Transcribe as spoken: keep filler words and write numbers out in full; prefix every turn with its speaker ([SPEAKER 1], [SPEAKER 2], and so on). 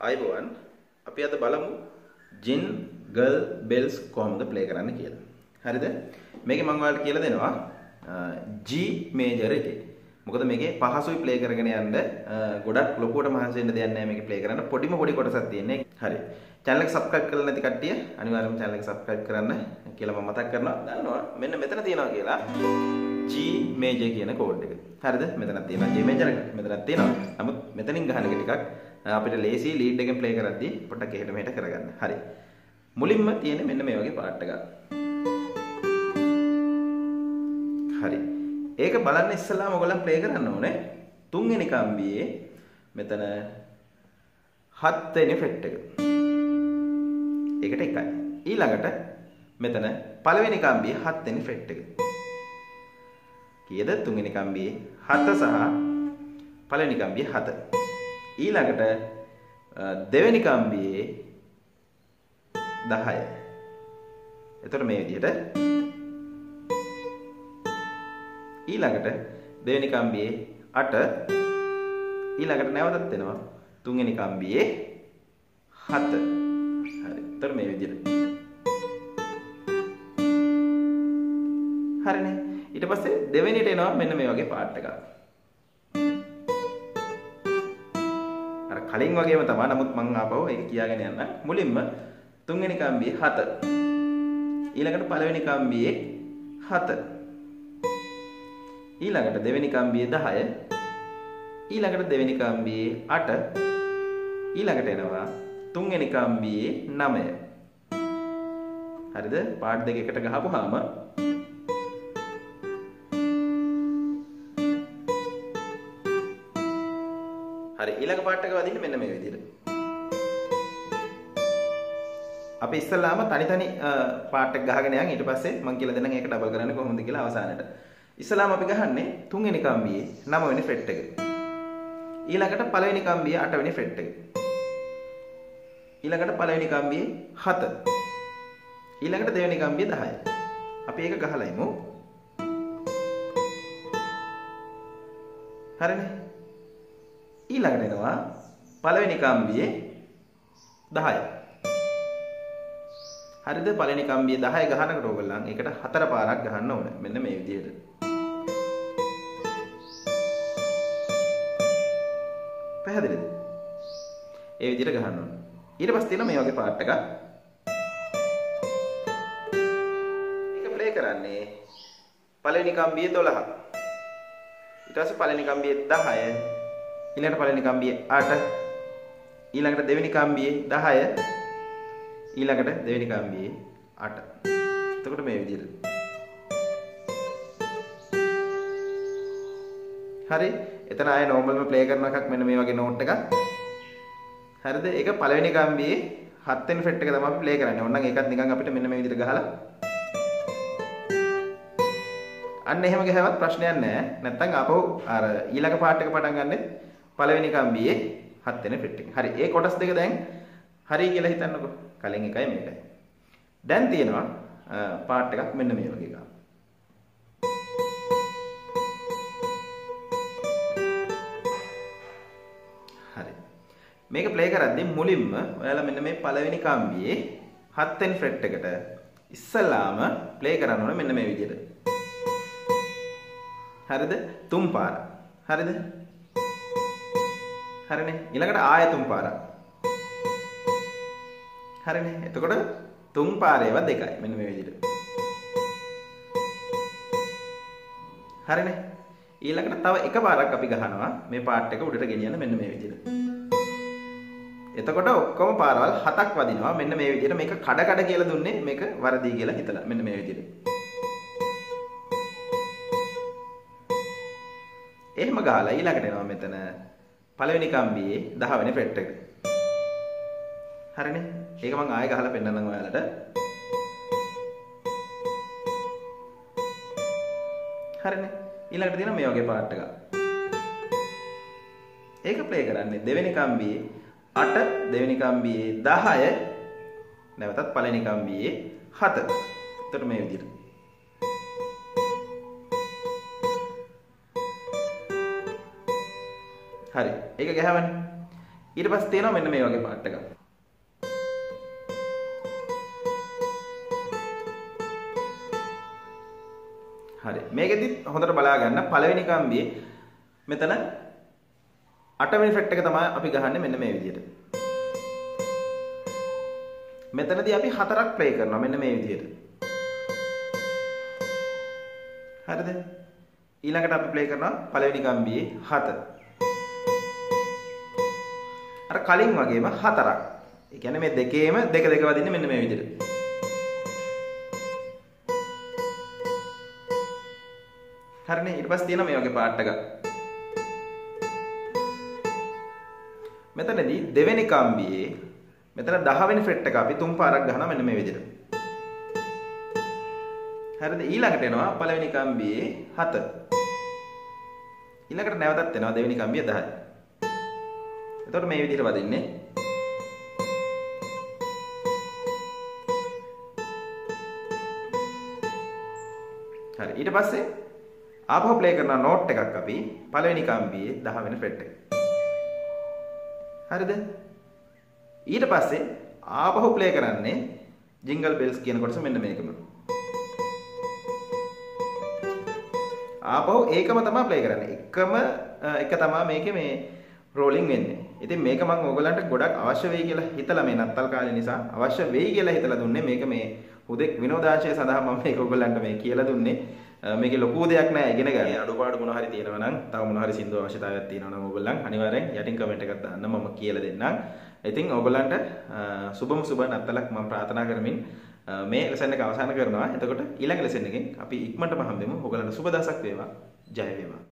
[SPEAKER 1] ආයිබෝවන් අපි අද බලමු jingle bells කොහොමද ප්ලේ කරන්න කියලා. හරිද? මේකේ මම ඔයාලට කියලා දෙනවා G major එකේ. මොකද මේකේ පහසුයි ප්ලේ කරගෙන යන්න. ගොඩක් ලොකුවට මහන්සි වෙන්න දෙයක් නැහැ මේකේ ප්ලේ කරන්න. පොඩිම පොඩි කොටසක් තියෙන්නේ. හරි. channel එක subscribe කරලා නැති කට්ටිය අනිවාර්යයෙන්ම channel එක subscribe කරන්න කියලා මම මතක් කරනවා. දන්නවා මෙන්න මෙතන තියෙනවා කියලා G major කියන කෝඩ් එක. හරිද? මෙතනක් තියෙනවා G major එක. මෙතනක් තියෙනවා. නමුත් මෙතනින් ගහන එක ටිකක් අපිට ලේසි ලීඩ් එකෙන් ප්ලේ කරද්දී පොඩ්ඩක් එහෙට මෙහෙට කරගන්න. හරි. මුලින්ම තියෙන්නේ මෙන්න මේ වගේ පාර්ට් එකක්. හරි. ඒක බලන්න ඉස්සෙල්ලාම ඔයගොල්ලන් ප්ලේ කරන්න ඕනේ තුන්වෙනි කම්බියේ මෙතන හත් වෙනි ෆ්‍රෙට් එක. ඒකට එකයි. ඊළඟට මෙතන පළවෙනි කම්බියේ හත් වෙනි ෆ්‍රෙට් එක. කීයද? තුන්වෙනි කම්බියේ හත සහ පළවෙනි කම්බියේ හත. ඊළඟට දෙවෙනි කම්බියේ දහය. එතකොට මේ විදිහට ඊළඟට දෙවෙනි කම්බියේ අට. ඊළඟට නැවතත් එනවා තුන්වෙනි කම්බියේ හත. හරි. එතකොට මේ විදිහට. හරිනේ. ඊට පස්සේ දෙවෙනිට එනවා මෙන්න මේ වගේ පාර්ට් එකක්. කලින් වගේම තමයි. නමුත් මම ආපහු ඒක කියාගෙන යන්න. මුලින්ම තුන්වෙනි කම්බියේ හත. ඊළඟට පළවෙනි කම්බියේ හත. ඊළඟට දෙවෙනි කම්බියේ දහය. ඊළඟට දෙවෙනි කම්බියේ අට. ඊළඟට එනවා තුන්වෙනි කම්බියේ නවය. හරිද? පාර්ට් දෙක එකට ගහපුවාම හරි. ඊළඟ පාර්ට් එක වදින්න මෙන්න මේ විදිහට. අපි ඉස්සල්ලාම තනි තනි පාර්ට් එක ගහගෙන යන්. ඊට පස්සේ මම කියලා දෙන්නම් ඒක ඩබල් කරන්නේ කොහොමද කියලා අවසානයේට. ඉස්සල්ලාම අපි ගහන්නේ තුන්වෙනි කම්බියේ නවවෙනි ෆ්‍රෙට් එක. ඊළඟට පළවෙනි කම්බියේ අටවෙනි ෆ්‍රෙට් එක. ඊළඟට පළවෙනි කම්බියේ හත. ඊළඟට දෙවෙනි කම්බියේ දහය. අපි ඒක ගහලා ඉමු. හරිනේ. ඊළඟට එනවා පළවෙනි කම්බියේ දහය. හරිද? පළවෙනි කම්බියේ දහය ගහනකොට ඕගොල්ලන් ඒකට හතර පාරක් ගහන්න ඕනේ. මෙන්න මේ විදිහට. පැහැදිලිද? ඒ විදිහට ගහන්න ඕනේ. ඊට පස්සේ තියෙනවා මේ වගේ පාර්ට් එකක්. ඒක ප්ලේ කරන්නේ පළවෙනි කම්බියේ දොළහ. ඊට පස්සේ පළවෙනි කම්බියේ දහය. ඊළඟට පළවෙනි කම්බියේ අට. ඊළඟට දෙවෙනි කම්බියේ දහය. ඊළඟට දෙවෙනි කම්බියේ අට. එතකොට මේ විදිහට. හරි. එතන ආයේ නෝමල්ම ප්ලේ කරන එකක් මෙන්න මේ වගේ නෝට් එකක්. හරිද? ඒක පළවෙනි කම්බියේ හත් වෙනි ෆ්‍රෙට් එක තමයි අපි ප්ලේ කරන්නේ. ඕනනම් ඒකත් නිකන් අපිට මෙන්න මේ විදිහට ගහලා අන්න එහෙම ගහවත් ප්‍රශ්නයක් නැහැ. නැත්තම් ආපහු අර ඊළඟ පාර්ට් එක පටන් ගන්නෙ පළවෙනි කම්බියේ හත් වෙනි ෆ්‍රෙට් එක. හරි. ඒ කොටස් දෙක දැන් හරි කියලා හිතන්නකෝ. කලින් එකයි මේකයි. දැන් තියෙනවා පාර්ට් එකක් මෙන්න මේ වගේ එකක්. හරි. මේක ප්ලේ කරද්දී මුලින්ම ඔයාලා මෙන්න මේ පළවෙනි කම්බියේ හත් වෙනි ෆ්‍රෙට් එකට ඉස්සලාම ප්ලේ කරන්න ඕනේ මෙන්න මේ විදිහට. හරිද? තුන් පාර. හරිද? හරිනේ. ඊළඟට ආය තුන් පාරක්. හරිනේ. එතකොට තුන් පාරේව දෙකයි. මෙන්න මේ විදිහට. හරිනේ. ඊළඟට තව එක පාරක් අපි ගහනවා මේ පාර්ට් එක උඩට ගෙනියන්න මෙන්න මේ විදිහට. එතකොට ඔක්කොම පාරවල් හතක් වදිනවා. මෙන්න මේ විදිහට. මේක කඩ කඩ කියලා දුන්නේ මේක වරදී කියලා හිතලා. මෙන්න මේ විදිහට. එහෙම ගහලා ඊළඟට එනවා මෙතන පළවෙනි කම්බියේ දහ වෙනි ෆ්‍රෙට් එක. හරිනේ. ඒක මම ආයෙ ගහලා පෙන්නන්නම් ඔයාලට. හරිනේ. ඊළඟට තියෙනවා මේ වගේ පාර්ට් එකක්. ඒක ප්ලේ කරන්නේ දෙවෙනි කම්බියේ අට, දෙවෙනි කම්බියේ දහය, නැවතත් පළවෙනි කම්බියේ හත. එතකොට මේ විදිහට. හරි. ඒක ගහවන්නේ. ඊට පස්සේ තියෙනවා මෙන්න මේ වගේ පාර්ට් එකක්. හරි. මේකෙදි හොඳට බලා ගන්න පළවෙනි කම්බියේ මෙතන අටවෙනි ෆ්‍රෙට් එක තමයි අපි ගහන්නේ මෙන්න මේ විදිහට. මෙතනදී අපි හතරක් ප්ලේ කරනවා මෙන්න මේ විදිහට. හරිද? ඊළඟට අපි ප්ලේ කරනවා පළවෙනි කම්බියේ හත. අර කලින් වගේම හතරක්. ඒ කියන්නේ මේ දෙකේම දෙක දෙක වදින්නේ මෙන්න මේ විදිහට. හරිනේ. ඊට පස්සේ තියෙනවා මේ වගේ පාර්ට් එකක්. මෙතනදී දෙවෙනි කම්බියේ මෙතන දහ වෙනි ෆ්‍රෙට් එක අපි තුන් පාරක් ගහනවා මෙන්න මේ විදිහට. හරිද? ඊළඟට එනවා පළවෙනි කම්බියේ හත. ඊළඟට නැවතත් එනවා දෙවෙනි කම්බිය දහය. එතකොට මේ විදිහට වදින්නේ. හරි. ඊට පස්සේ ආපහු ප්ලේ කරන නෝට් එකක් අපි පළවෙනි කම්බියේ දහ වෙනි ෆ්‍රෙට් එක. හරිද? ඊට පස්සේ ආපහු ප්ලේ කරන්නේ ජින්ගල් බෙල්ස් කියන කොටස මෙන්න මේකම. ආපහු ඒකම තමයි ප්ලේ කරන්නේ. එකම එක තමයි මේකේ මේ රෝලින් වෙන්නේ. ඉතින් මේක මම ඕගොල්ලන්ට ගොඩක් අවශ්‍ය වෙයි කියලා හිතලා මේ නත්තල් කාලේ නිසා අවශ්‍ය වෙයි කියලා හිතලා දුන්නේ. මේක මේ හුදෙක් විනෝදාංශය සඳහා මම මේක ඕගොල්ලන්ට මේ කියලා දුන්නේ. මේකේ ලොකු දෙයක් නෑ ඉගෙන ගන්න. අඩුපාඩු මොනවා හරි තියෙනවා නම් තව මොනවා හරි සින්දු අවශ්‍යතාවයක් තියෙනවා නම් ඕගොල්ලන් අනිවාර්යෙන් යටින් කමෙන්ට් එකක් දාන්න මම කියලා දෙන්නම්. ඉතින් ඕගොල්ලන්ට සුබම සුබ නත්තලක් මම ප්‍රාර්ථනා කරමින් මේ ලෙසන් එක අවසන් කරනවා. එතකොට ඊළඟ ලෙසන් එකෙන් අපි ඉක්මනටම හම්බෙමු. ඕගොල්ලන්ට සුබ දවසක් වේවා. ජය වේවා.